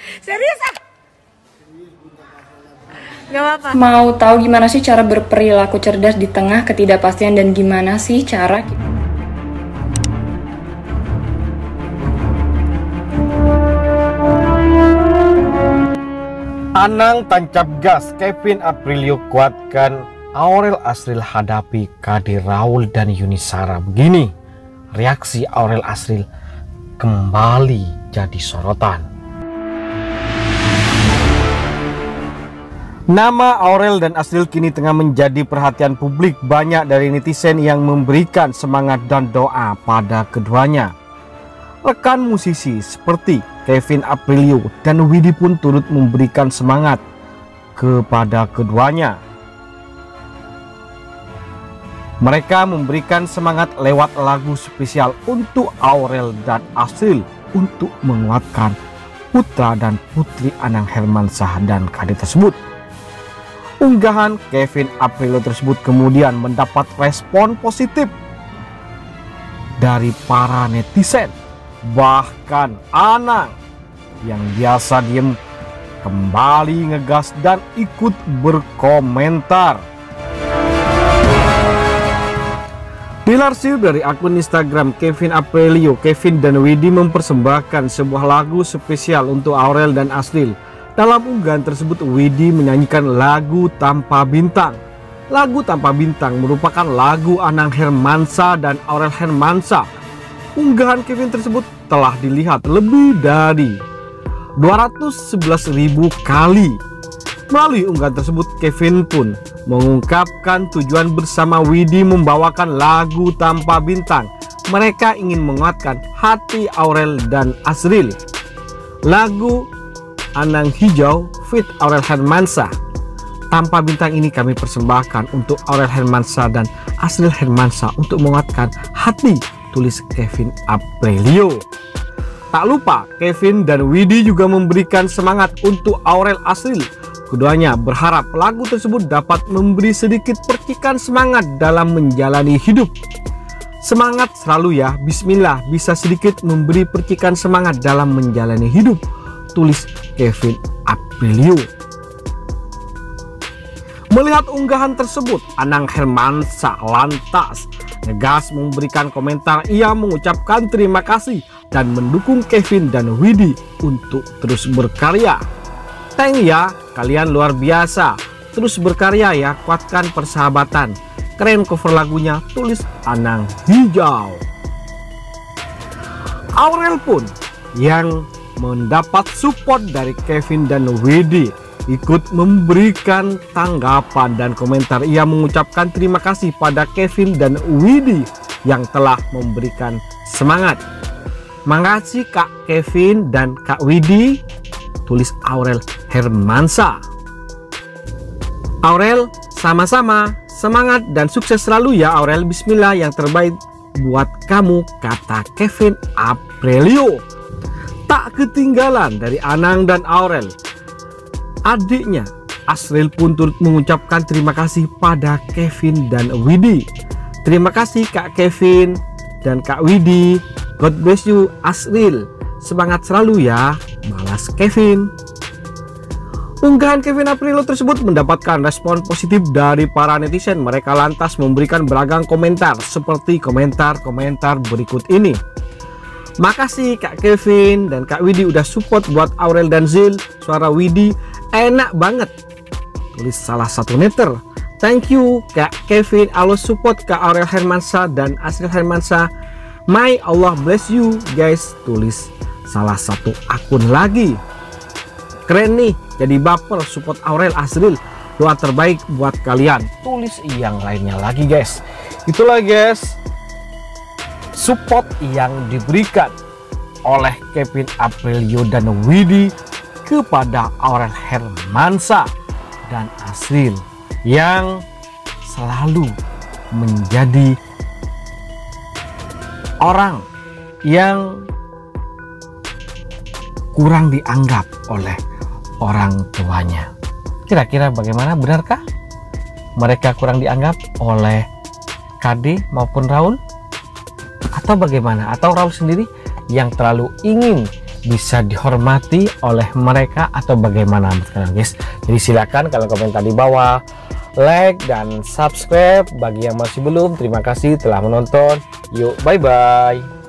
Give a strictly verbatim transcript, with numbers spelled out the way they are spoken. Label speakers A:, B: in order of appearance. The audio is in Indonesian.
A: Serius ah? Gak apa-apa.
B: Mau tahu gimana sih cara berperilaku cerdas di tengah ketidakpastian dan gimana sih cara
C: Anang tancap gas, Kevin Aprilio kuatkan, Aurel Asril hadapi Kade Raul dan Yunisara. Begini reaksi Aurel Asril kembali jadi sorotan. Nama Aurel dan Asril kini tengah menjadi perhatian publik. Banyak dari netizen yang memberikan semangat dan doa pada keduanya. Rekan musisi seperti Kevin Aprilio dan Widdy pun turut memberikan semangat kepada keduanya. Mereka memberikan semangat lewat lagu spesial untuk Aurel dan Asril untuk menguatkan putra dan putri Anang Hermansyah dan Kade tersebut. Unggahan Kevin Aprilio tersebut kemudian mendapat respon positif dari para netizen. Bahkan Anang yang biasa diem kembali ngegas dan ikut berkomentar. Dilansir dari akun Instagram Kevin Aprilio, Kevin dan Widdy mempersembahkan sebuah lagu spesial untuk Aurel dan Asril. Dalam unggahan tersebut, Widdy menyanyikan lagu Tanpa Bintang. Lagu Tanpa Bintang merupakan lagu Anang Hermansyah dan Aurel Hermansyah. Unggahan Kevin tersebut telah dilihat lebih dari dua ratus sebelas ribu kali. Melalui unggahan tersebut, Kevin pun mengungkapkan tujuan bersama Widdy membawakan lagu Tanpa Bintang. Mereka ingin menguatkan hati Aurel dan Asril. Lagu Anang Hijau feat Aurel Hermansyah. Tanpa Bintang ini kami persembahkan untuk Aurel Hermansyah dan Asril Hermansyah untuk menguatkan hati, tulis Kevin Aprilio. Tak lupa Kevin dan Widdy juga memberikan semangat untuk Aurel Asril. Keduanya berharap lagu tersebut dapat memberi sedikit percikan semangat dalam menjalani hidup. Semangat selalu ya, bismillah bisa sedikit memberi percikan semangat dalam menjalani hidup, tulis Kevin Aprilio. Melihat unggahan tersebut, Anang Hermansyah lantas ngegas memberikan komentar. Ia mengucapkan terima kasih dan mendukung Kevin dan Widdy untuk terus berkarya. Thank ya, kalian luar biasa. Terus berkarya ya, kuatkan persahabatan. Keren cover lagunya, tulis Anang Hijau. Aurel pun yang mendapat support dari Kevin dan Widdy ikut memberikan tanggapan dan komentar. Ia mengucapkan terima kasih pada Kevin dan Widdy yang telah memberikan semangat. Makasih Kak Kevin dan Kak Widdy, tulis Aurel Hermansyah. Aurel, sama-sama, semangat dan sukses selalu ya Aurel. Bismillah, yang terbaik buat kamu, kata Kevin Aprilio. Tak ketinggalan dari Anang dan Aurel, adiknya Asril pun turut mengucapkan terima kasih pada Kevin dan Widdy. Terima kasih Kak Kevin dan Kak Widdy. God bless you Asril. Semangat selalu ya, malas Kevin. Unggahan Kevin Aprilio tersebut mendapatkan respon positif dari para netizen. Mereka lantas memberikan beragam komentar seperti komentar-komentar berikut ini. Makasih Kak Kevin dan Kak Widdy udah support buat Aurel dan Zil. Suara Widdy enak banget, tulis salah satu netter. Thank you Kak Kevin, alo support Kak Aurel Hermansyah dan Asril Hermansyah. May Allah bless you guys, tulis salah satu akun lagi. Keren nih, jadi baper support Aurel Asril. Doa terbaik buat kalian, tulis yang lainnya lagi guys. Itulah guys support yang diberikan oleh Kevin Aprilio dan Widdy kepada Aurel Hermansyah dan Asril yang selalu menjadi orang yang kurang dianggap oleh orang tuanya. Kira-kira bagaimana, benarkah mereka kurang dianggap oleh Kade maupun Raul? Atau bagaimana? Atau Raul sendiri yang terlalu ingin bisa dihormati oleh mereka atau bagaimana sekarang guys? Jadi silakan kalian komentar di bawah, like dan subscribe bagi yang masih belum. Terima kasih telah menonton. Yuk, bye bye.